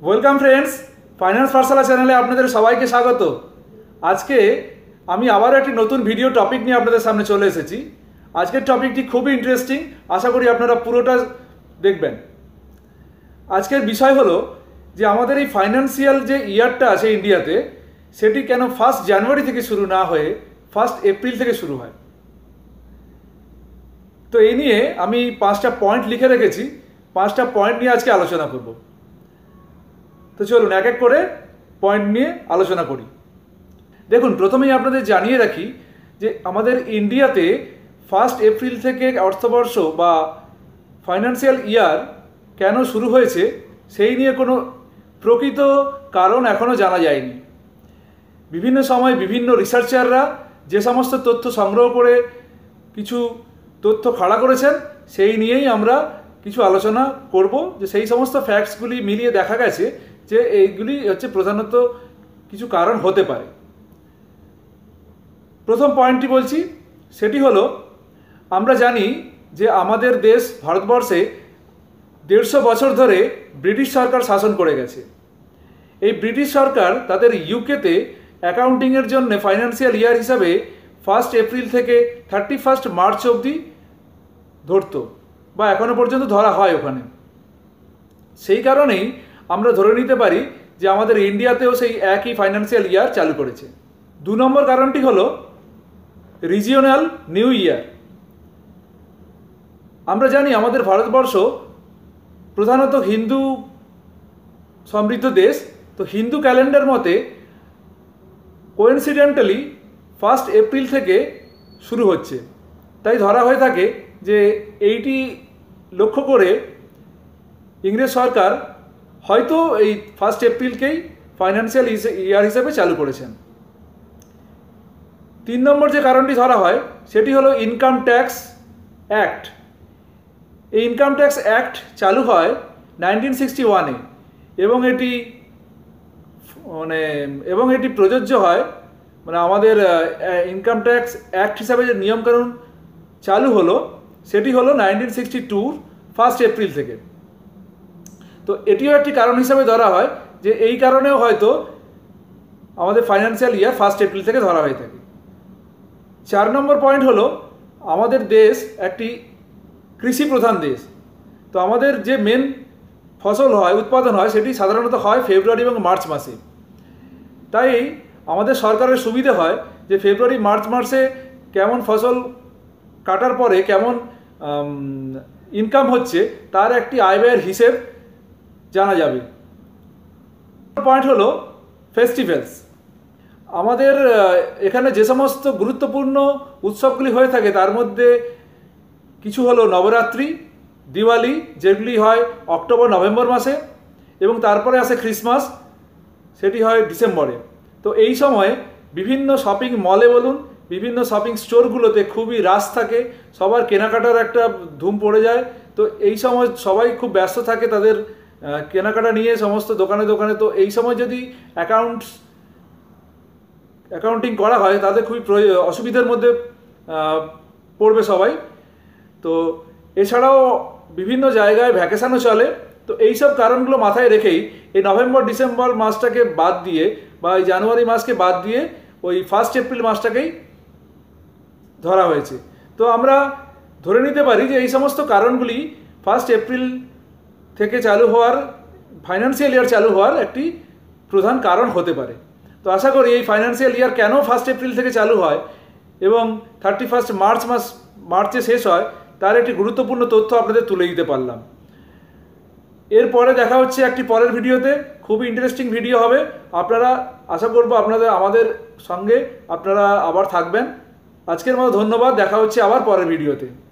Welcome friends, finance পাঠশালা চ্যানেলে আপনাদের সবাইকে স্বাগত। আজকে আমি আবার একটি নতুন ভিডিও টপিক নিয়ে আপনাদের সামনে চলে এসেছি। আজকের টপিকটি খুবই ইন্টারেস্টিং, আশা করি আপনারা পুরোটা দেখবেন। আজকের বিষয় হলো যে আমাদের এই ফাইন্যান্সিয়াল যে ইয়ারটা আছে ইন্ডিয়াতে, সেটি কেন 1 জানুয়ারি থেকে শুরু না হয়ে 1 এপ্রিল থেকে শুরু হয়। তো এই নিয়ে আমি 5টা পয়েন্ট লিখে রেখেছি, 5টা পয়েন্ট নিয়ে আজকে আলোচনা করব। তো চলুন এক এক করে পয়েন্ট নিয়ে আলোচনা করি। দেখুন, প্রথমেই আপনাদের জানিয়ে রাখি যে আমাদের ইন্ডিয়াতে 1 এপ্রিল থেকে অর্থবর্ষ বা ফাইন্যান্সিয়াল ইয়ার কেন শুরু হয়েছে সেই নিয়ে কোনো প্রকৃত কারণ এখনও জানা যায়নি। বিভিন্ন সময় বিভিন্ন রিসার্চাররা যে সমস্ত তথ্য সংগ্রহ করে কিছু তথ্য খাড়া করেছেন, সেই নিয়েই আমরা কিছু আলোচনা করব। যে সেই সমস্ত ফ্যাক্টসগুলি মিলিয়ে দেখা গেছে যে এইগুলি হচ্ছে প্রধানত কিছু কারণ হতে পারে। প্রথম পয়েন্টটি বলছি, সেটি হলো আমরা জানি যে আমাদের দেশ ভারতবর্ষে 150 বছর ধরে ব্রিটিশ সরকার শাসন করে গেছে। এই ব্রিটিশ সরকার তাদের ইউকেতে অ্যাকাউন্টিংয়ের জন্য ফাইন্যান্সিয়াল ইয়ার হিসাবে 1 এপ্রিল থেকে 31 মার্চ অবধি ধরতো, বা এখনও পর্যন্ত ধরা হয় ওখানে। সেই কারণেই আমরা ধরে নিতে পারি যে আমাদের ইন্ডিয়াতেও সেই একই ফাইন্যান্সিয়াল ইয়ার চালু করেছে। 2 নম্বর কারণটি হলো রিজিওনাল নিউ ইয়ার। আমরা জানি আমাদের ভারতবর্ষ প্রধানত হিন্দু সমৃদ্ধ দেশ। তো হিন্দু ক্যালেন্ডার মতে কোইন্সিডেন্টালি 1 এপ্রিল থেকে শুরু হচ্ছে, তাই ধরা হয়ে থাকে যে এইটি লক্ষ্য করে ইংরেজ সরকার হয়তো এই 1 এপ্রিলকেই ফাইন্যান্সিয়াল ইয়ার হিসেবে চালু করেছেন। 3 নম্বর যে কারণটি ধরা হয় সেটি হলো ইনকাম ট্যাক্স অ্যাক্ট। এই ইনকাম ট্যাক্স অ্যাক্ট চালু হয় 1961-এ এবং এটি প্রযোজ্য হয়, মানে আমাদের ইনকাম ট্যাক্স অ্যাক্ট হিসাবে যে নিয়মকানুন চালু হলো সেটি হলো 1962 1 এপ্রিল থেকে। তো এটিও একটি কারণ হিসাবে ধরা হয় যে এই কারণেও হয়তো আমাদের ফাইন্যান্সিয়াল ইয়ার 1 এপ্রিল থেকে ধরা হয়ে থাকে। 4 নম্বর পয়েন্ট হলো আমাদের দেশ একটি কৃষি প্রধান দেশ। তো আমাদের যে মেন ফসল হয়, উৎপাদন হয়, সেটি সাধারণত হয় ফেব্রুয়ারি এবং মার্চ মাসে। তাই আমাদের সরকারের সুবিধে হয় যে ফেব্রুয়ারি মার্চ মাসে কেমন ফসল কাটার পরে কেমন ইনকাম হচ্ছে তার একটি আয় ব্যয়ের হিসেব জানা যাবে। পয়েন্ট হলো ফেস্টিভ্যালস। আমাদের এখানে যে সমস্ত গুরুত্বপূর্ণ উৎসবগুলি হয়ে থাকে তার মধ্যে কিছু হলো নবরাত্রি, দিওয়ালি, যেগুলি হয় অক্টোবর নভেম্বর মাসে, এবং তারপরে আসে ক্রিসমাস, সেটি হয় ডিসেম্বরে। তো এই সময় বিভিন্ন শপিং মলে বলুন, বিভিন্ন শপিং স্টোরগুলোতে খুবই রাশ থাকে, সবার কেনাকাটার একটা ধুম পড়ে যায়। তো এই সময় সবাই খুব ব্যস্ত থাকে তাদের কেনাকাটা নিয়ে সমস্ত দোকানে দোকানে। তো এই সময় যদি অ্যাকাউন্টিং করা হয় তাদের খুবই অসুবিধার মধ্যে পড়বে সবাই। তো এছাড়াও বিভিন্ন জায়গায় ভ্যাকেশানও চলে। তো এইসব কারণগুলো মাথায় রেখেই এই নভেম্বর ডিসেম্বর মাসটাকে বাদ দিয়ে বা এই জানুয়ারি মাসকে বাদ দিয়ে ওই 1 এপ্রিল মাসটাকেই ধরা হয়েছে। তো আমরা ধরে নিতে পারি যে এই সমস্ত কারণগুলি 1 এপ্রিল থেকে চালু হওয়ার, ফাইন্যান্সিয়াল ইয়ার চালু হওয়ার একটি প্রধান কারণ হতে পারে। তো আশা করি এই ফাইন্যান্সিয়াল ইয়ার কেন 1 এপ্রিল থেকে চালু হয় এবং 31 মার্চে শেষ হয় তার একটি গুরুত্বপূর্ণ তথ্য আপনাদের তুলে দিতে পারলাম। এরপরে দেখা হচ্ছে একটি পরের ভিডিওতে, খুবই ইন্টারেস্টিং ভিডিও হবে। আপনারা, আশা করবো আমাদের সঙ্গে আপনারা আবার থাকবেন। আজকের মতো ধন্যবাদ, দেখা হচ্ছে আবার পরের ভিডিওতে।